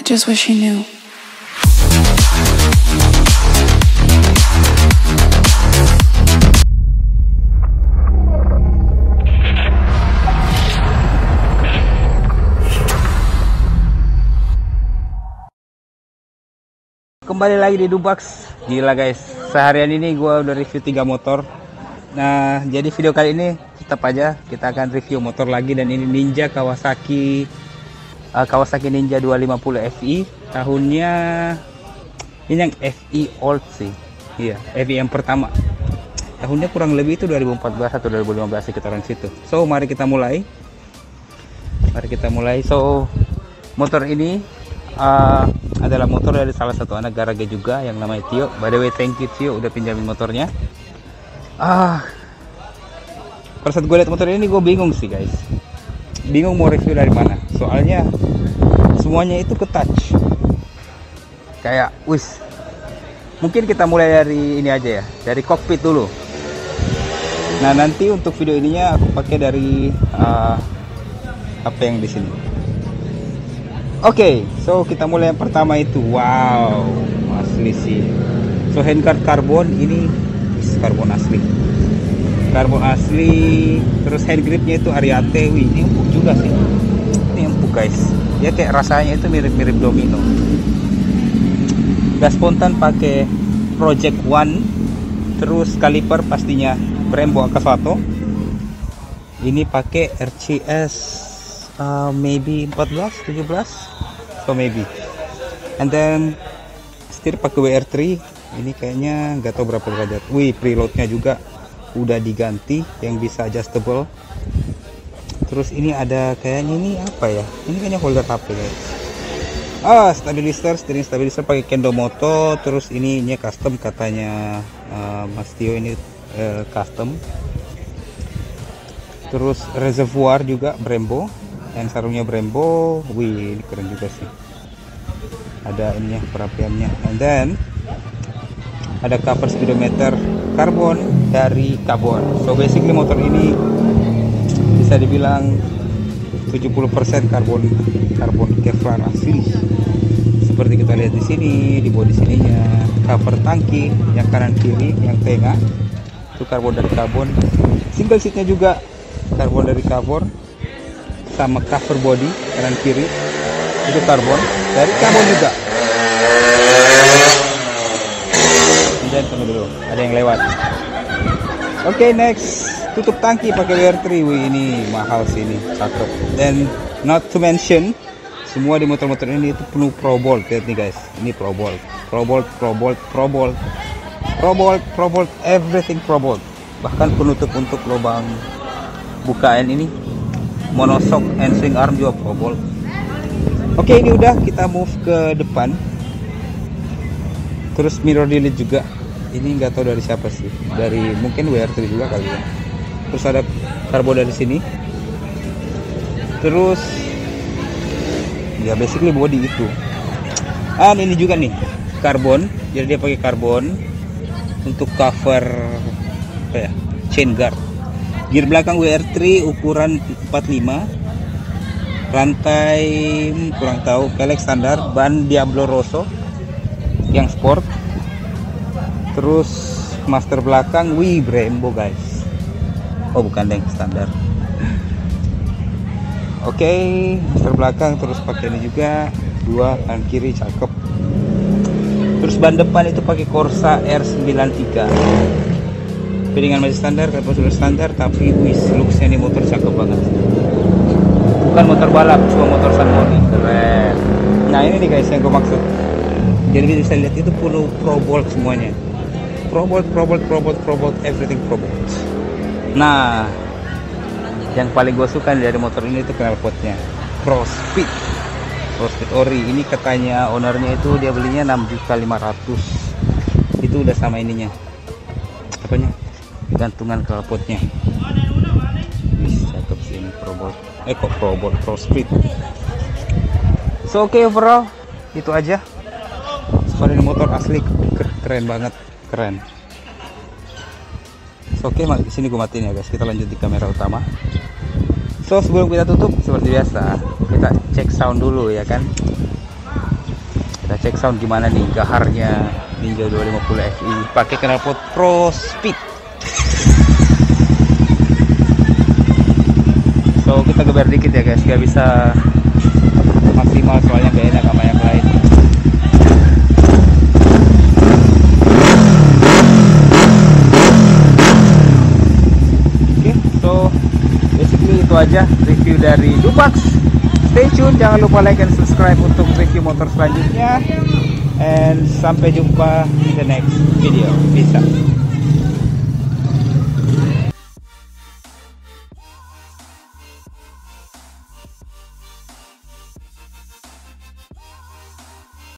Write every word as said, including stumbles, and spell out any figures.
just wish you knew. Kembali lagi di Dubax. Gila guys, seharian ini gue udah review tiga motor. Nah, jadi video kali ini tetap aja kita akan review motor lagi. Dan ini Ninja Kawasaki uh, Kawasaki Ninja dua lima nol F I. Tahunnya ini yang F I old sih. Iya, F I yang pertama. Tahunnya kurang lebih itu dua ribu empat belas atau dua ribu lima belas, sekitaran situ. So, mari kita mulai. Mari kita mulai. So, motor ini uh, adalah motor dari salah satu anak garage juga yang namanya Tio. By the way, thank you Tio udah pinjamin motornya. Ah, pada saat gue lihat motor ini gue bingung sih guys, bingung mau review dari mana. Soalnya semuanya itu ke touch, kayak wis. Mungkin kita mulai dari ini aja ya, dari cockpit dulu. Nah, nanti untuk video ininya aku pakai dari uh, apa yang di sini. Oke, okay, so kita mulai yang pertama itu. Wow, asli sih. So, handguard karbon ini karbon asli. Karbon asli. Terus hand gripnya itu Ariate. Wih, ini empuk juga sih. Ini empuk guys. Ya kayak rasanya itu mirip-mirip Domino. Gas spontan pakai Project One. Terus kaliper pastinya Brembo Akasato. Ini pakai R C S Uh, maybe empat belas, tujuh belas, so maybe. And then setir pakai W R tiga. Ini kayaknya nggak tahu berapa derajat. Wih, preloadnya juga udah diganti yang bisa adjustable. Terus ini ada kayaknya ini apa ya? Ini kayaknya holder H P guys. Ah, stabilizer, steering stabilizer pakai Kendo Moto. Terus ini ini custom katanya uh, Mas Tio, ini uh, custom. Terus reservoir juga Brembo. Yang sarungnya Brembo. Wih, ini keren juga sih. Ada ininya, perapiannya. And then ada cover speedometer karbon dari Karbon. So basically motor ini bisa dibilang tujuh puluh persen karbon karbon Kevlar asli. Seperti kita lihat di sini, di bodi sininya, cover tangki yang kanan kiri, yang tengah itu karbon dari Karbon. Single seatnya juga karbon dari Karbon. Sama cover body kanan kiri itu karbon dari Karbon juga. Dan tunggu dulu, ada yang lewat. Oke, okay, next, tutup tangki pakai W R tiga. Wih, ini mahal sih, ini cakep. Dan not to mention, semua di motor-motor ini itu penuh Pro Bolt. Lihat nih guys, ini Pro Bolt, Pro Bolt, Pro Bolt, Pro Bolt, Pro Bolt, Pro Bolt, everything Pro Bolt. Bahkan penutup untuk lubang bukaan ini monoshock and swing arm juga Pro Bolt. Oke, ini udah, kita move ke depan. Terus mirror delete juga. Ini nggak tahu dari siapa sih, dari mungkin W R tiga juga kali ya. Terus ada karbon dari sini. Terus ya basically body itu. Ah, ini juga nih karbon. Jadi dia pakai karbon untuk cover apa ya, chain guard. Gear belakang W R tiga ukuran empat puluh lima. Rantai kurang tahu, pelek standar. Ban Diablo Rosso yang sport. Terus master belakang, wih, Brembo guys. Oh, bukan deng, standar. Oke, okay, master belakang terus pakai ini juga, dua kanan kiri, cakep. Terus ban depan itu pakai Corsa R sembilan tiga. Piringan masih standar, karbon sudah standar, tapi wis, looksnya nih motor cakep banget. Bukan motor balap, cuma motor sunmori. Keren. Nah, ini nih guys yang gue maksud. Jadi bisa lihat itu penuh Pro Bolt semuanya. Pro Bolt, Pro Bolt, Pro Bolt, Pro Bolt, everything Pro Bolt. Nah, yang paling gue suka dari motor ini itu knalpotnya Pro Speed. Pro Speed ori. Ini katanya ownernya itu dia belinya enam juta lima ratus. Itu udah sama ininya. Apanya? Gantungan knalpotnya. Wis, cakep sih ini Pro Bolt. Eh kok Pro Bolt, Pro Speed. So oke, okay, overall itu aja. So, ini motor asli keren banget, keren. So, oke, okay, sini gue matiin ya guys. Kita lanjut di kamera utama. So sebelum kita tutup seperti biasa, kita cek sound dulu ya kan. Kita cek sound gimana nih gaharnya Ninja dua lima nol F I pakai knalpot Pro Speed. So kita geber dikit ya guys, gak bisa maksimal soalnya gak enak sama yang lain. Oke, okay, so basically itu aja review dari Dubax. Stay tune, jangan lupa like and subscribe untuk review motor selanjutnya, and sampai jumpa di the next video. Peace out.